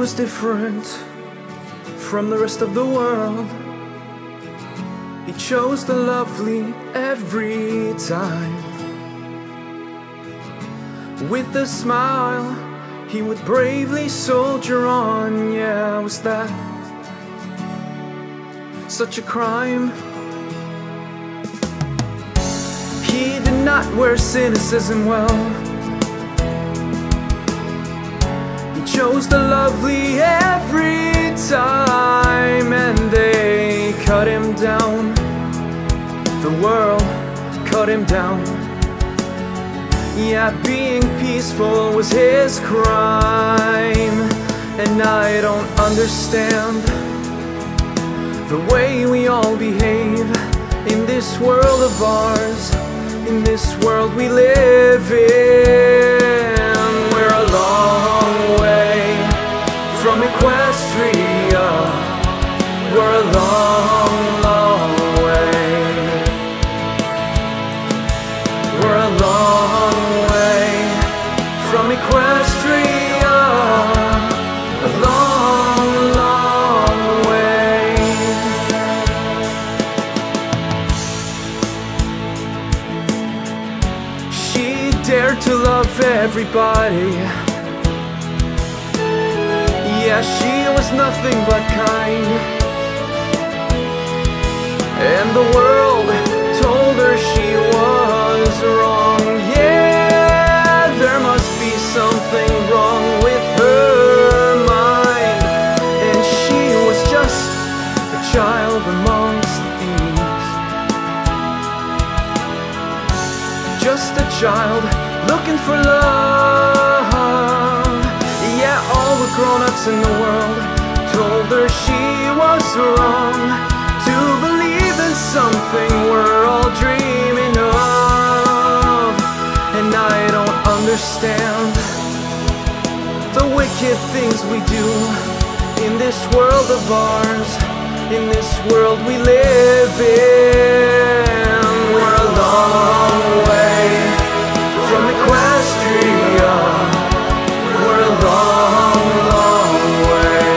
was different from the rest of the world. He chose the lovely every time. With a smile, he would bravely soldier on. Yeah, was that such a crime? He did not wear cynicism well. He chose the lovely every time, and they cut him down. The world cut him down. Yeah, being peaceful was his crime. And I don't understand the way we all behave in this world of ours, in this world we live in. We're a long way from Equestria. We're a long, long way. We're a long way from Equestria. A long, long way. She dared to love everybody. Yeah, she was nothing but kind. And the world told her she was wrong. Yeah, there must be something wrong with her mind. And she was just a child amongst thieves. Just a child looking for love. Yeah, all the grown-ups in the world told her she was wrong to believe in something we're all dreaming of. And I don't understand the wicked things we do in this world of ours, in this world we live in. We're a long way from Equestria. We're a long, long way.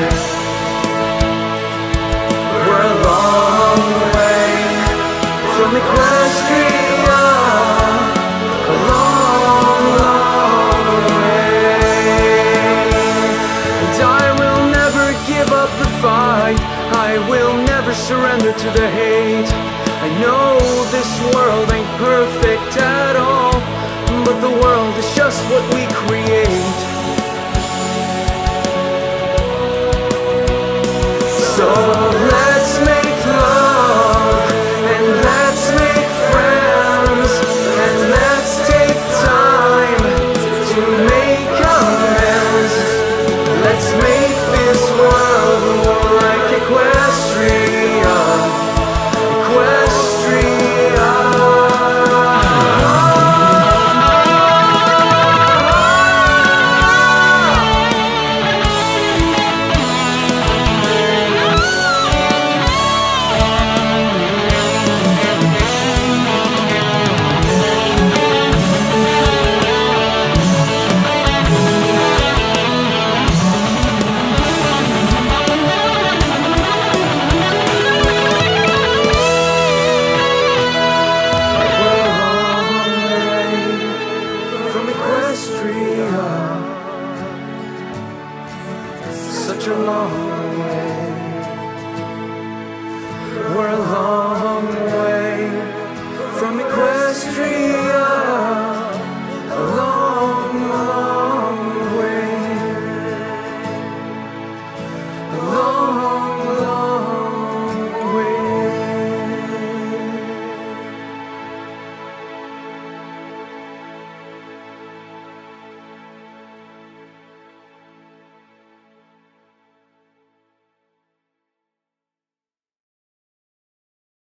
We're a long way from Equestria. A long, long way. And I will never give up the fight. I will never surrender to the hate. I know this world ain't perfect at all, but the world is just what we create.